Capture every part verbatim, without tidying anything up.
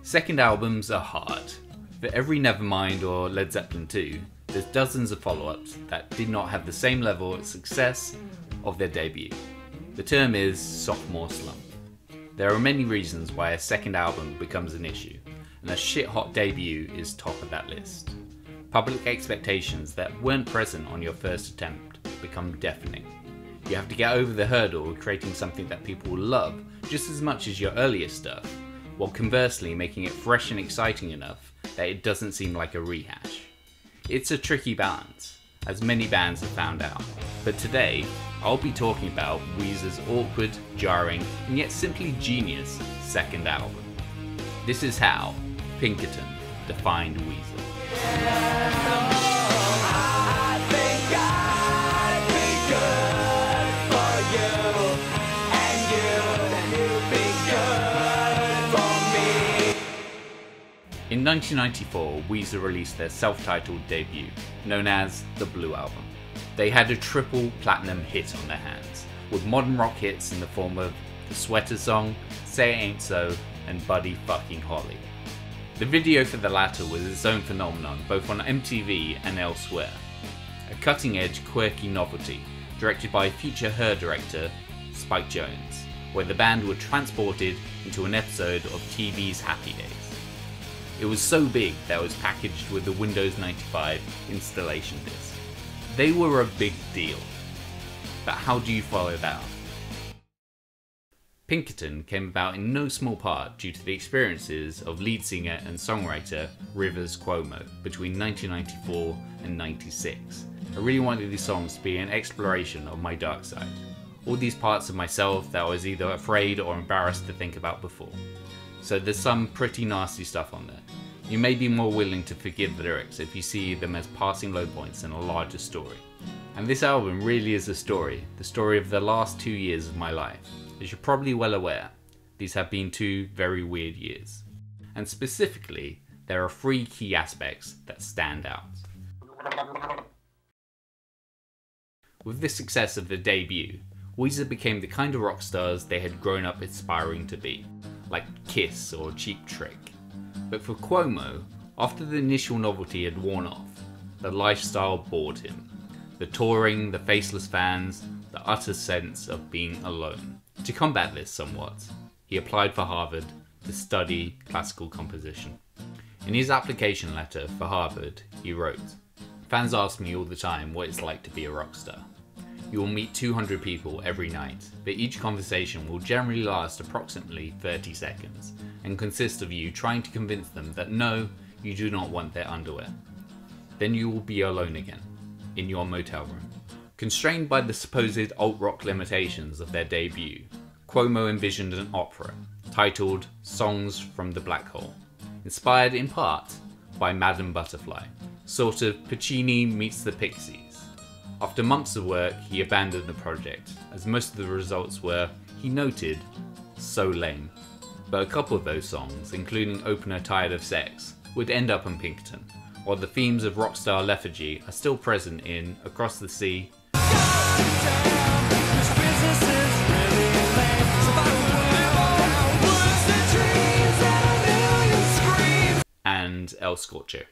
Second albums are hard. For every Nevermind or Led Zeppelin two, there's dozens of follow-ups that did not have the same level of success of their debut. The term is Sophomore Slump. There are many reasons why a second album becomes an issue, and a shit-hot debut is top of that list. Public expectations that weren't present on your first attempt become deafening. You have to get over the hurdle of creating something that people will love just as much as your earlier stuff, while conversely making it fresh and exciting enough that it doesn't seem like a rehash. It's a tricky balance, as many bands have found out, but today I'll be talking about Weezer's awkward, jarring, and yet simply genius second album. This is how Pinkerton defined Weezer. In nineteen ninety-four, Weezer released their self-titled debut, known as the Blue Album. They had a triple platinum hit on their hands, with modern rock hits in the form of the Sweater Song, Say It Ain't So, and Buddy-Fuckin-Holly. The video for the latter was its own phenomenon, both on M T V and elsewhere. A cutting-edge, quirky novelty, directed by future Her director, Spike Jonze, where the band were transported into an episode of T V's Happy Days. It was so big that it was packaged with the Windows ninety-five installation disc. They were a big deal. But how do you follow that up? Pinkerton came about in no small part due to the experiences of lead singer and songwriter Rivers Cuomo between nineteen ninety-four and ninety-six. I really wanted these songs to be an exploration of my dark side. All these parts of myself that I was either afraid or embarrassed to think about before. So there's some pretty nasty stuff on there. You may be more willing to forgive the lyrics if you see them as passing low points in a larger story. And this album really is a story, the story of the last two years of my life. As you're probably well aware, these have been two very weird years. And specifically, there are three key aspects that stand out. With the success of the debut, Weezer became the kind of rock stars they had grown up aspiring to be, like Kiss or Cheap Trick. But for Cuomo, after the initial novelty had worn off, the lifestyle bored him. The touring, the faceless fans, the utter sense of being alone. To combat this somewhat, he applied for Harvard to study classical composition. In his application letter for Harvard, he wrote, "Fans ask me all the time what it's like to be a rock star. You will meet two hundred people every night, but each conversation will generally last approximately thirty seconds and consist of you trying to convince them that no, you do not want their underwear. Then you will be alone again, in your motel room." Constrained by the supposed alt-rock limitations of their debut, Cuomo envisioned an opera titled Songs from the Black Hole, inspired in part by Madame Butterfly, sort of Puccini meets the Pixies. After months of work, he abandoned the project, as most of the results were, he noted, so lame. But a couple of those songs, including opener Tired of Sex, would end up on Pinkerton, while the themes of rockstar lethargy are still present in Across the Sea and El Scorcho.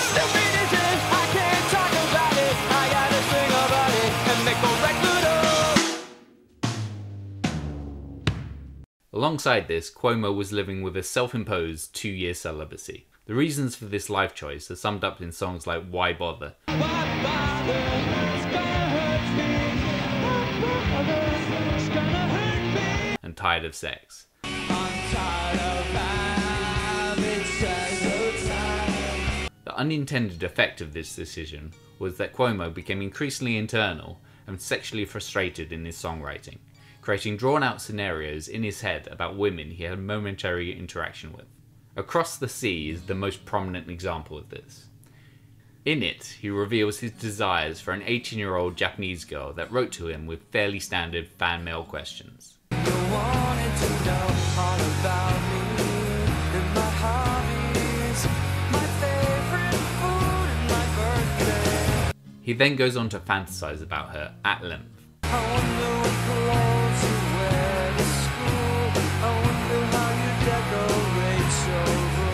Alongside this, Cuomo was living with a self-imposed two-year celibacy. The reasons for this life choice are summed up in songs like Why Bother? And Tired of Sex. The unintended effect of this decision was that Cuomo became increasingly internal and sexually frustrated in his songwriting, creating drawn-out scenarios in his head about women he had momentary interaction with. Across the Sea is the most prominent example of this. In it, he reveals his desires for an eighteen-year-old Japanese girl that wrote to him with fairly standard fan mail questions. He then goes on to fantasize about her at length. I wonder how you decorate so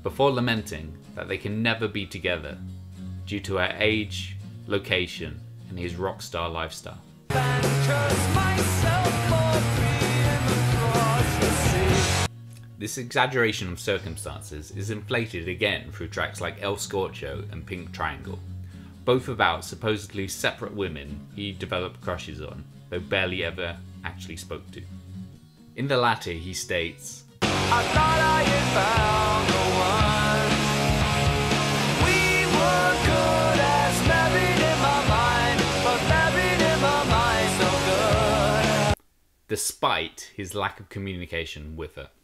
before lamenting that they can never be together due to her age, location, and his rock star lifestyle. This exaggeration of circumstances is inflated again through tracks like El Scorcho and Pink Triangle, both about supposedly separate women he developed crushes on, though barely ever actually spoke to. In the latter, he states, I thought I had found the one. We were good as married in my mind, but married in my mind so good. Despite his lack of communication with her.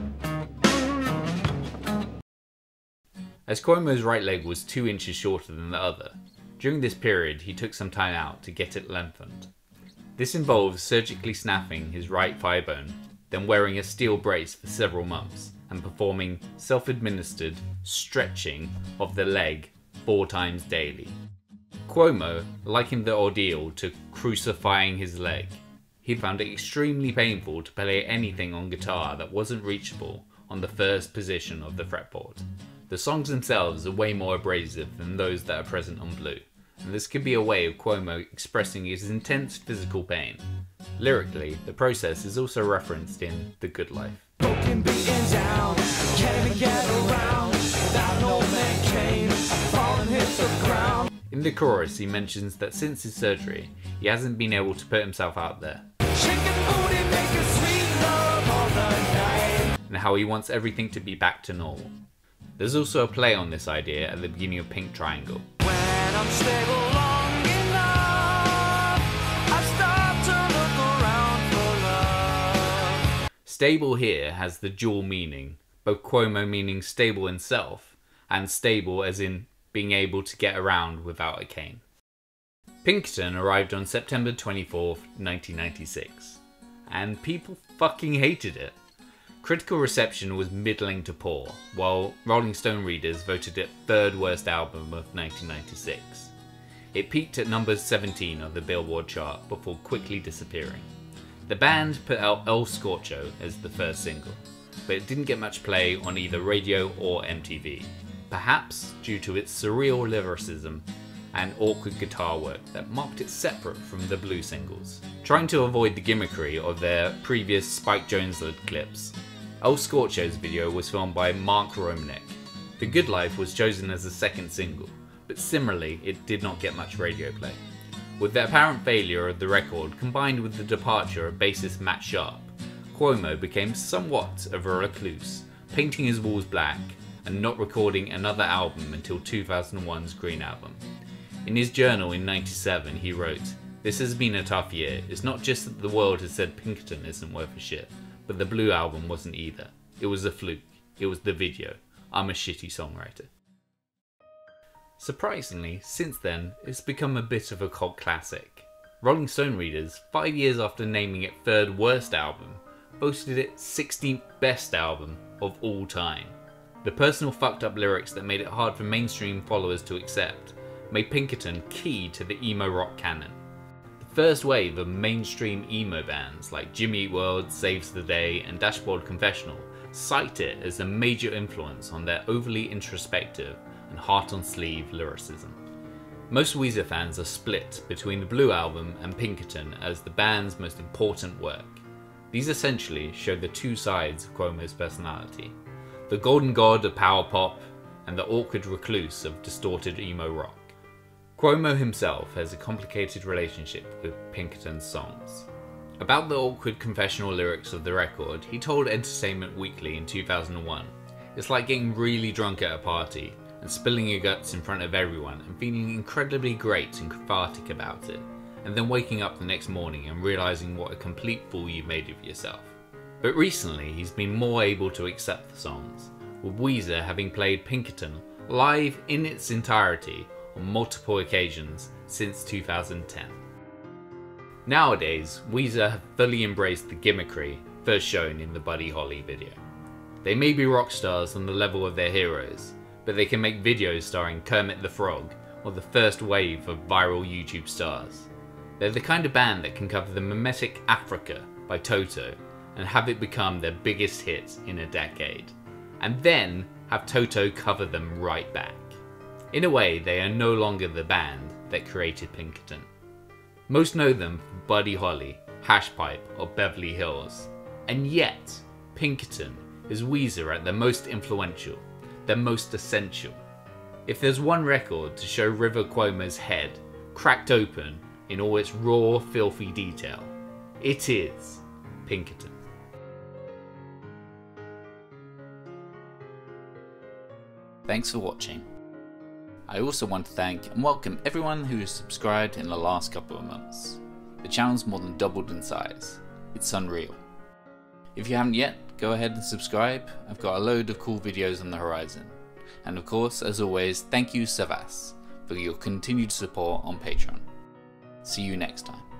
As Cuomo's right leg was two inches shorter than the other, during this period he took some time out to get it lengthened. This involves surgically snapping his right thigh bone, then wearing a steel brace for several months, and performing self-administered stretching of the leg four times daily. Cuomo likened the ordeal to crucifying his leg. He found it extremely painful to play anything on guitar that wasn't reachable on the first position of the fretboard. The songs themselves are way more abrasive than those that are present on Blue, and this could be a way of Cuomo expressing his intense physical pain. Lyrically, the process is also referenced in The Good Life. Broken, beaten down, can't even get around, without no maintain, falling hits the ground. In the chorus, he mentions that since his surgery, he hasn't been able to put himself out there. Booty, making sweet love all the night. And how he wants everything to be back to normal. There's also a play on this idea at the beginning of Pink Triangle. When I'm stable long enough, I stop to look around for love. Stable here has the dual meaning, both Cuomo meaning stable in self, and stable as in being able to get around without a cane. Pinkerton arrived on September twenty-fourth, nineteen ninety-six, and people fucking hated it. Critical reception was middling to poor, while Rolling Stone readers voted it third worst album of nineteen ninety-six. It peaked at number seventeen on the Billboard chart before quickly disappearing. The band put out El Scorcho as the first single, but it didn't get much play on either radio or M T V, perhaps due to its surreal lyricism and awkward guitar work that marked it separate from the Blue singles. Trying to avoid the gimmickry of their previous Spike Jonze clips, El Scorcho's video was filmed by Mark Romnick. The Good Life was chosen as the second single, but similarly it did not get much radio play. With the apparent failure of the record combined with the departure of bassist Matt Sharp, Cuomo became somewhat of a recluse, painting his walls black and not recording another album until two thousand one's Green Album. In his journal in ninety-seven he wrote, "This has been a tough year. It's not just that the world has said Pinkerton isn't worth a shit, but the Blue album wasn't either. It was a fluke. It was the video. I'm a shitty songwriter." Surprisingly, since then, it's become a bit of a cult classic. Rolling Stone readers, five years after naming it third worst album, boasted it sixteenth best album of all time. The personal fucked up lyrics that made it hard for mainstream followers to accept made Pinkerton key to the emo rock canon. The first wave of mainstream emo bands like Jimmy Eat World, Saves the Day, and Dashboard Confessional cite it as a major influence on their overly introspective and heart-on-sleeve lyricism. Most Weezer fans are split between the Blue album and Pinkerton as the band's most important work. These essentially show the two sides of Cuomo's personality: the golden god of power pop and the awkward recluse of distorted emo rock. Cuomo himself has a complicated relationship with Pinkerton's songs. About the awkward confessional lyrics of the record, he told Entertainment Weekly in two thousand one, "It's like getting really drunk at a party and spilling your guts in front of everyone and feeling incredibly great and cathartic about it, and then waking up the next morning and realizing what a complete fool you made of yourself." But recently he's been more able to accept the songs, with Weezer having played Pinkerton live in its entirety on multiple occasions since two thousand ten. Nowadays, Weezer have fully embraced the gimmickry first shown in the Buddy-Holly video. They may be rock stars on the level of their heroes, but they can make videos starring Kermit the Frog or the first wave of viral YouTube stars. They're the kind of band that can cover the mimetic Africa by Toto and have it become their biggest hit in a decade, and then have Toto cover them right back. In a way, they are no longer the band that created Pinkerton. Most know them for Buddy-Holly, Hashpipe or Beverly Hills, and yet Pinkerton is Weezer at their most influential, their most essential. If there's one record to show River Cuomo's head cracked open in all its raw, filthy detail, it is Pinkerton. Thanks for watching. I also want to thank and welcome everyone who has subscribed in the last couple of months. The channel's more than doubled in size. It's unreal. If you haven't yet, go ahead and subscribe. I've got a load of cool videos on the horizon. And of course, as always, thank you Savas for your continued support on Patreon. See you next time.